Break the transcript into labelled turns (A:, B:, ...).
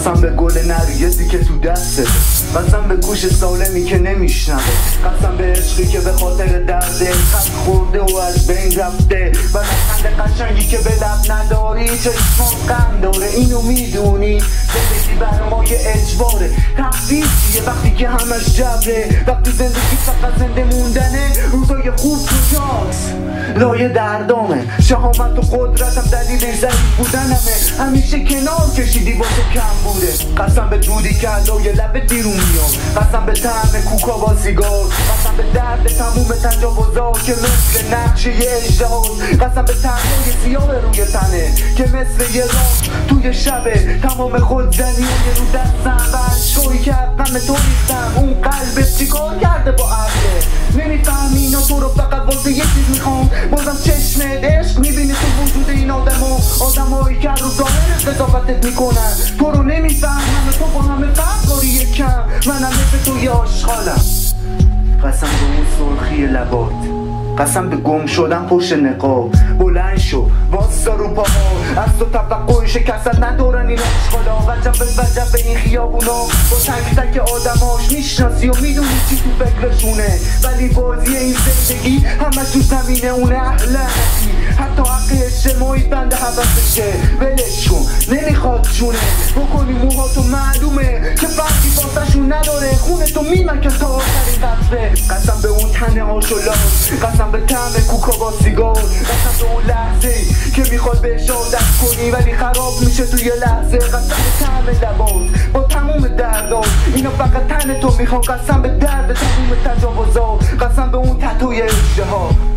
A: قسم به گل نرگسی که تو دسته، قسم به گوش سالمی که نمیشنوه، قسم به عشقی که به خاطر درد خط خورده و از بین رفته، و لبخند قشنگی که به لب نداری، چشمان غم داره اینو میدونی. زندگی برای ما یه اجباره، تقصیریه وقتی که همش جبره، وقتی زندگی فقط زنده موندنه. روزای خوب کجاست؟ لایه دردامه، شهامت و قدرتم دلیل ضعیف بودنمه. همیشه کنار کشیدی واسه کم بوده. قسم به دودی که لایه لب دیرون میاد، قسم به طعم کوکا با سیگار، قسم به درد تموم تجاوزا که مثل نقشه اجدهاز، قسم به تنهای سیاه روی تنه که مثل یه راه توی شبه. تمام خودزنی رو دستم و عشقایی که غم تو ریختم. اون قلبت چیکار کرده با عقله؟ نمیفهمی اینا تو رو فقط واسه یه چیز میخوام. بازم چشمت عشق میبینی تو وجود این آدمایی که رو ظاهر قضاوتت میکنن. تو رو نمیفهمم، تو با همه فرق داری یکم، منم مثل تو یه آشغالم. قسم به اون سرخی لبات، قسم به گم شدن پشت نقاب. بلند شو واسا رو پاها، از تو توقع شکست ندارن این آشغالا. وجب به این خیابونا با تک تک آدماش میشناسی و میدونی چی تو فکرشونه، ولی بازی این زندگی همش تو زمینه اونه. احلقی حتی حق اجتماعی بنده حوثشه، ولش کن نمیخواد چونه بکنی موهاتو. معلومه که فرقی واسهشون نداره، خونه تو میمکن تا آخرین قطره. قسم به اون تنه آشولاش، قسم به طعم کوکا با سیگار، قسم به اون لحظه که میخواد بهش عادت کنی ولی خراب میشه توی لحظه. قسم به طعم لبات با تموم دردات، اینا فقط تن تو میخوان. قسم به درد تموم تجاوزات، قسم به اون تتوی اشتها.